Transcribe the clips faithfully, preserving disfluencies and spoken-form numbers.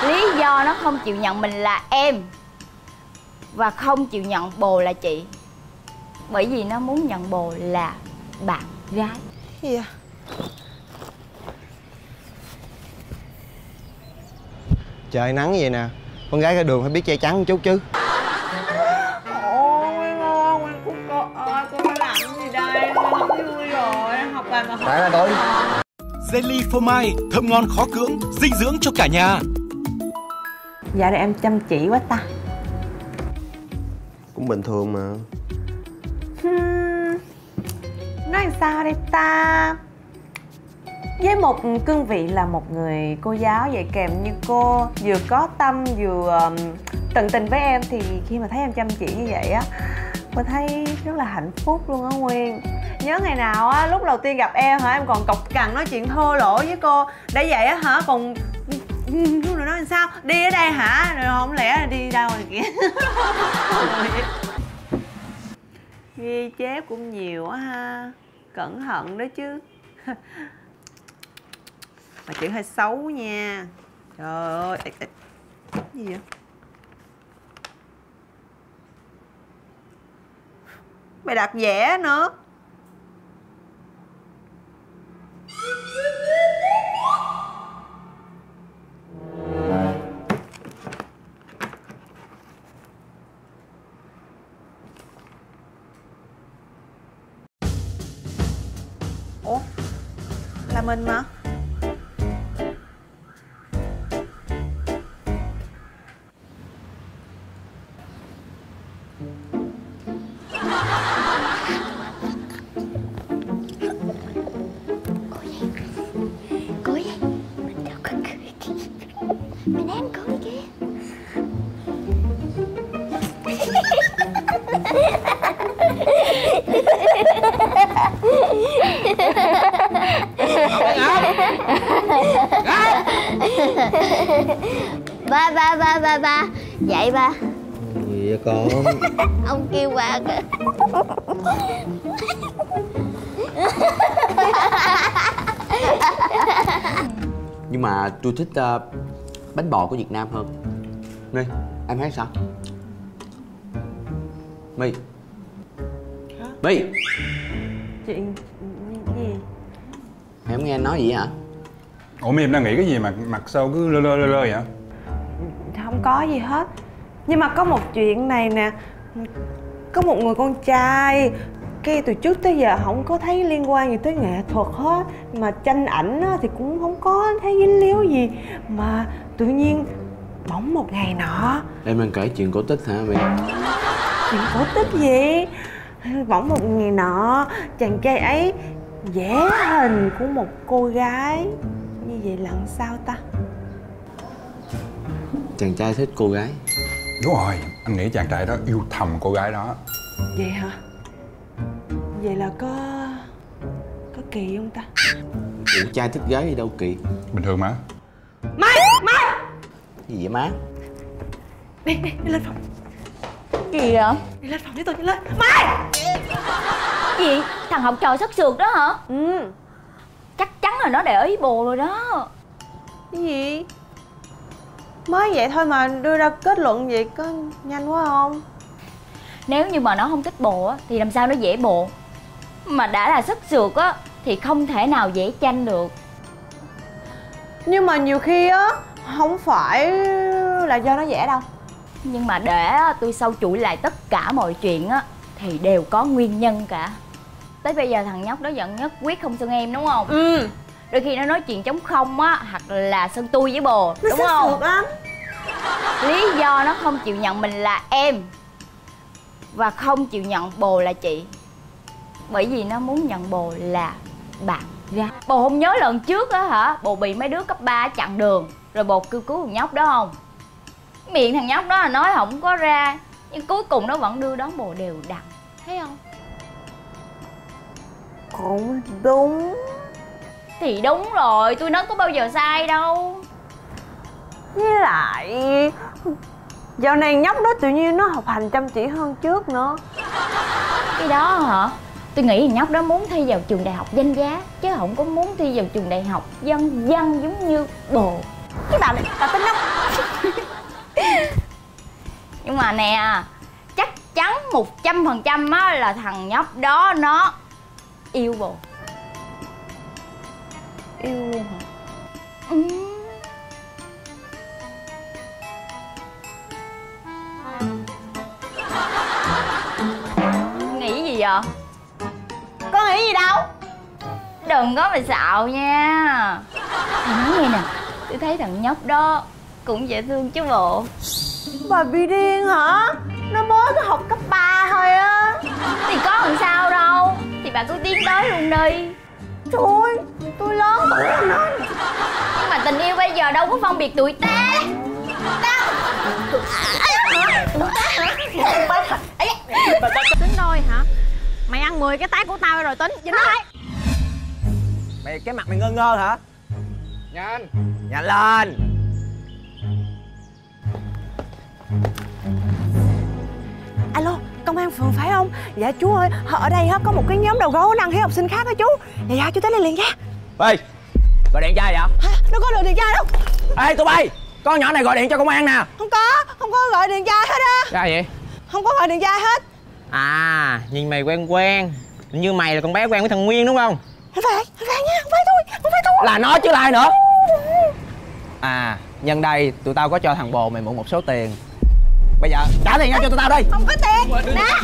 Lý do nó không chịu nhận mình là em và không chịu nhận bồ là chị, bởi vì nó muốn nhận bồ là bạn gái. Gì à? Trời nắng vậy nè, con gái ra đường phải biết che chắn một chút chứ. Ôi ngon, cô cô ơi, cô phải làm gì đây? Con không vui rồi, học bài mà không. Tại là tôi. Jelly phô mai, thơm ngon khó cưỡng, dinh dưỡng cho cả nhà. Dạ này em chăm chỉ quá ta. Cũng bình thường mà. Hmm, nói làm sao đây ta? Với một cương vị là một người cô giáo dạy kèm như cô, vừa có tâm vừa um, tận tình với em, thì khi mà thấy em chăm chỉ như vậy á, cô thấy rất là hạnh phúc luôn á Nguyên. Nhớ ngày nào á, lúc đầu tiên gặp em hả, em còn cộc cằn nói chuyện thô lỗ với cô. Đã vậy á hả, còn lúc nào nói làm sao? Đi ở đây hả? Rồi không lẽ là đi đâu rồi kìa. Ghi chép cũng nhiều á ha. Cẩn thận đó chứ. Mà chữ hơi xấu nha. Trời ơi. Ê, ê. Gì vậy? Mày đặt vẽ nữa. Ủa? Là mình mà. Mình đang cười kìa. Ba ba ba ba ba dậy ba. Gì vậy con? Ông kêu ba kìa. Nhưng mà tôi thích uh, bánh bò của Việt Nam hơn. My, em thấy sao? My. Hả? My. Chuyện gì? Em không nghe anh nói gì hả? Ủa My, em đang nghĩ cái gì mà mặt sao cứ lơ lơ lơ lơ vậy? Không có gì hết. Nhưng mà có một chuyện này nè. Có một người con trai, cái từ trước tới giờ không có thấy liên quan gì tới nghệ thuật hết. Mà tranh ảnh á, thì cũng không có thấy dính líu gì. Mà tự nhiên bỗng một ngày nọ. Em đang kể chuyện cổ tích hả My? Chuyện cổ tích gì? Bỗng một ngày nọ, chàng trai ấy vẽ hình của một cô gái. Như vậy là làm sao ta? Chàng trai thích cô gái. Đúng rồi, anh nghĩ chàng trai đó yêu thầm cô gái đó. Vậy hả? Vậy là có... có kỳ không ta? Ủa, trai thích gái thì đâu kỳ. Bình thường mà. Mai! Mai! Gì vậy má? Đi, đi, đi lên phòng. Gì vậy? Đi lên phòng với tôi, đi lên. Mai! Gì? Thằng học trò sất sượt đó hả? Ừ. Chắc chắn là nó để ý bồ rồi đó. Cái gì? Mới vậy thôi mà đưa ra kết luận vậy có nhanh quá không? Nếu như mà nó không thích bồ á thì làm sao nó vẽ bồ? Mà đã là sất sượt á thì không thể nào vẽ tranh được. Nhưng mà nhiều khi á không phải là do nó vẽ đâu. Nhưng mà để tôi sâu chuỗi lại tất cả mọi chuyện á thì đều có nguyên nhân cả. Tới bây giờ thằng nhóc đó giận nhất quyết không xưng em đúng không? Ừ. Đôi khi nó nói chuyện trống không á, hoặc là xưng tôi với bồ, Nó đúng sất không? sượt lắm. Lý do nó không chịu nhận mình là em và không chịu nhận bồ là chị, bởi vì nó muốn nhận bồ là bạn gái. Bồ không nhớ lần trước á hả, bồ bị mấy đứa cấp ba chặn đường rồi bồ kêu cứu thằng nhóc đó không? Miệng thằng nhóc đó là nói không có ra, nhưng cuối cùng nó vẫn đưa đón bồ đều đặn, thấy không? Cũng đúng. Thì đúng rồi, tôi nói có bao giờ sai đâu. Với lại dạo này nhóc đó tự nhiên nó học hành chăm chỉ hơn trước nữa. Cái đó hả? Tôi nghĩ thằng nhóc đó muốn thi vào trường đại học danh giá, chứ không có muốn thi vào trường đại học dân dân giống như bồ. Cái bà này, bà tin không? nè, chắc chắn một trăm phần trăm á là thằng nhóc đó nó yêu bồ. Yêu luôn hả? Ừ. Nghĩ gì vậy? Có nghĩ gì đâu. Đừng có mà xạo nha. Thầy nói nghe nè, tôi thấy thằng nhóc đó cũng dễ thương chứ bộ. Bà bị điên hả? Nó mới có học cấp ba thôi á. Thì có làm sao đâu. Thì bà cứ tiến tới luôn đi. Trời ơi, tôi lớn tuổi hơn nó. Nhưng mà tình yêu bây giờ đâu có phân biệt tuổi tác. Tính đôi hả? Mày ăn mười cái tát của tao rồi tính, dính đấy. Mày cái mặt mày ngơ ngơ hả? Nhanh Nhanh lên. Alo, công an phường phải không? Dạ chú ơi, ở đây có một cái nhóm đầu gấu năng hiếp học sinh khác đó chú. Dạ dạ chú tới đây liền nha. Ê, gọi điện cho ai vậy? Hả? Đâu có gọi điện cho ai đâu. Ê tụi bay, con nhỏ này gọi điện cho công an nè. Không có, không có gọi điện cho ai hết á. Sao vậy? Không có gọi điện cho ai hết. À, nhìn mày quen quen. Như mày là con bé quen với thằng Nguyên đúng không? Không phải, không phải nha, không phải tôi, không phải tôi. Là nó chứ là ai nữa. À, nhân đây tụi tao có cho thằng bồ mày mượn một số tiền. Bây giờ trả tiền ra cho tụi tao đi. Không có tiền. Nè.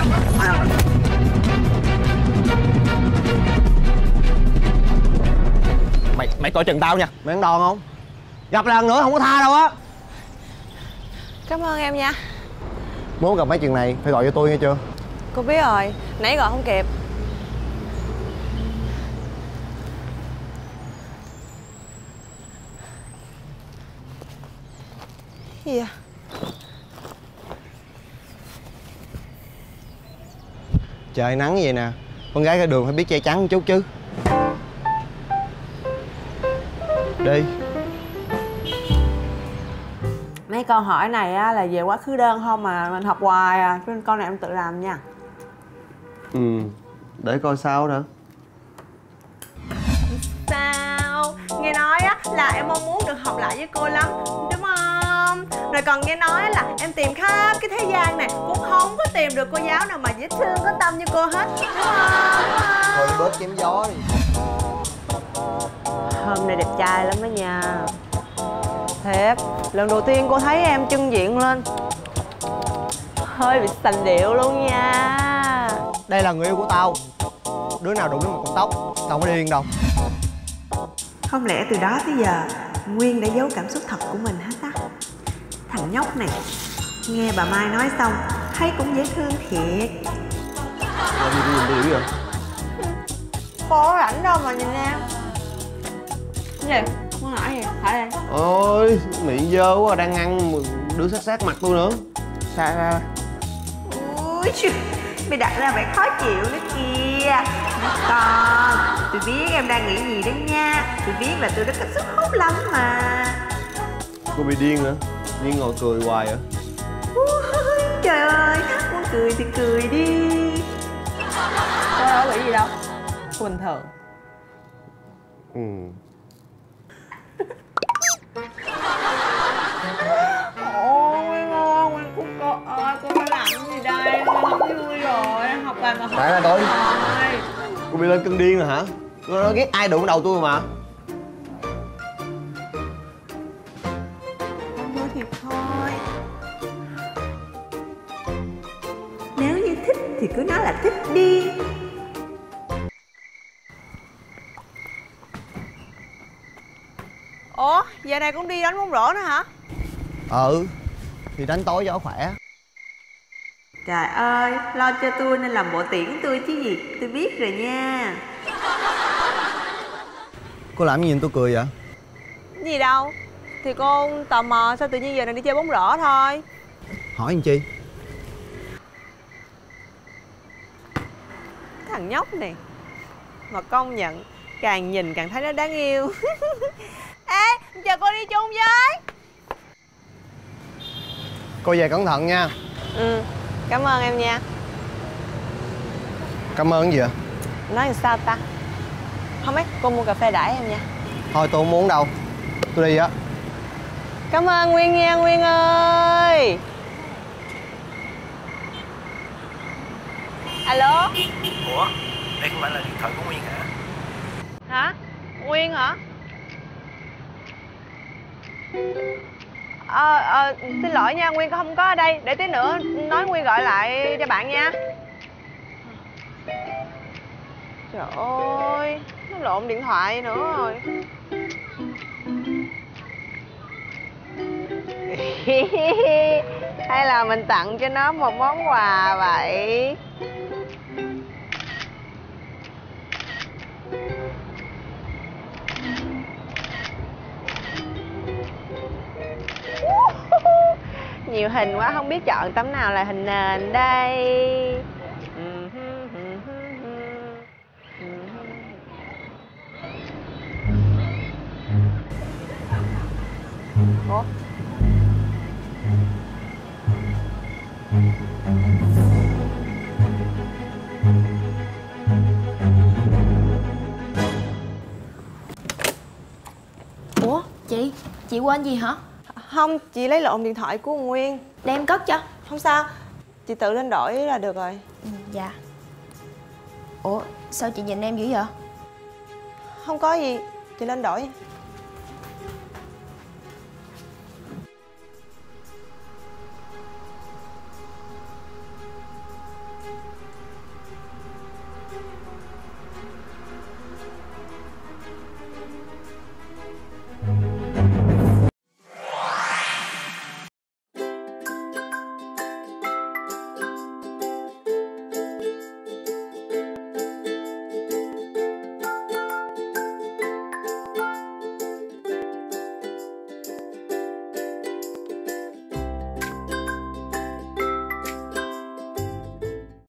Mày mày coi chừng tao nha. Mày ăn đòn không? Gặp lần nữa không có tha đâu á. Cảm ơn em nha. Muốn gặp mấy chuyện này phải gọi cho tôi nghe chưa? Cô biết rồi, nãy gọi không kịp. Gì vậy? Trời nắng vậy nè, con gái ra đường phải biết che chắn một chút chứ. Đi. Mấy câu hỏi này á là về quá khứ đơn không mà mình học hoài à, cho nên câu này em tự làm nha. Ừ, để coi sao nữa. Sao? Nghe nói á là em mong muốn được học lại với cô lắm, đúng không? Rồi còn nghe nói là em tìm khắp cái thế gian này cũng không có tìm được cô giáo nào mà dễ thương có tâm như cô hết, đúng không? Thôi bớt chém gió đi. Hôm nay đẹp trai lắm đó nha. Thiệt, lần đầu tiên cô thấy em trưng diện lên hơi bị sành điệu luôn nha. Đây là người yêu của tao. Đứa nào đụng đến một cọng tóc tao không có điên đâu. Không lẽ từ đó tới giờ Nguyên đã giấu cảm xúc thật của mình hết á? Thằng nhóc này, nghe bà Mai nói xong thấy cũng dễ thương thiệt. Làm gì tôi nhìn tôi vậy? Cô có rảnh đâu mà nhìn em. Cái gì? Muốn hỏi gì? Hỏi đây. Ôi, miệng dơ quá, đang ăn đứa sát sát mặt tôi nữa. Xa ra. Ui trời, mày đặt ra vẻ khó chịu nữa kìa. Con, tôi biết em đang nghĩ gì đó nha. Tôi biết là tôi rất có sức hút lắm mà. Cô bị điên hả? Điên ngồi cười hoài hả? Ui, trời ơi, muốn cười thì cười đi. Tôi đâu có bị gì đâu. Bình thường. Ừ. Ôi Nguyên ơi, Nguyên Cúc cô ơi, cô phải làm gì đây? Con không vui rồi, học bài mà học Tại là tôi. rồi. Cô bị lên cơn điên rồi hả? Nó, nó ghét ai đụng đầu tôi mà. Thôi thì thôi. Nếu như thích thì cứ nói là thích đi. Ủa, giờ này cũng đi đánh bóng rổ nữa hả? Ừ, thì đánh tối cho khỏe. Trời ơi, lo cho tôi nên làm bộ tiễn tôi chứ gì. Tôi biết rồi nha. Cô làm gì nhìn tôi cười vậy? Gì đâu. Thì cô tò mò sao tự nhiên giờ này đi chơi bóng rổ thôi. Hỏi làm chi? Thằng nhóc này mà công nhận càng nhìn càng thấy nó đáng yêu. Ê, chờ cô đi chung với. Cô về cẩn thận nha. Ừ, cảm ơn em nha. Cảm ơn gì vậy? Nói làm sao ta? Không ấy, cô mua cà phê đãi em nha. Thôi tôi không muốn đâu. Tôi đi á. Cảm ơn Nguyên nha, Nguyên ơi. Alo. Ủa, đây không phải là điện thoại của Nguyên hả? Hả? Nguyên hả? Ờ, ờ, xin lỗi nha, Nguyên không có ở đây. Để tí nữa nói Nguyên gọi lại cho bạn nha. Trời ơi, nó lộn điện thoại nữa rồi. Hay là mình tặng cho nó một món quà vậy? Nhiều hình quá không biết chọn tấm nào là hình nền đây. Ủa? Ủa chị, chị quên gì hả? Không, chị lấy lộn điện thoại của Nguyên. Đem cất cho. Không sao, chị tự lên đổi là được rồi. Ừ, dạ. Ủa sao chị nhìn em dữ vậy? Không có gì, chị lên đổi.